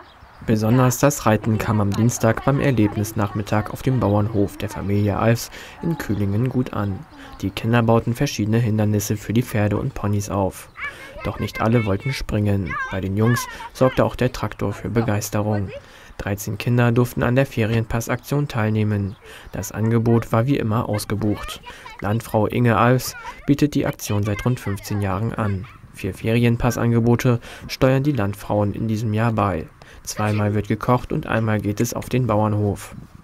Besonders das Reiten kam am Dienstag beim Erlebnisnachmittag auf dem Bauernhof der Familie Alfs in Kühlingen gut an. Die Kinder bauten verschiedene Hindernisse für die Pferde und Ponys auf. Doch nicht alle wollten springen. Bei den Jungs sorgte auch der Traktor für Begeisterung. 13 Kinder durften an der Ferienpassaktion teilnehmen. Das Angebot war wie immer ausgebucht. Landfrau Inge Alfs bietet die Aktion seit rund 15 Jahren an. 4 Ferienpassangebote steuern die Landfrauen in diesem Jahr bei. Zweimal wird gekocht und einmal geht es auf den Bauernhof.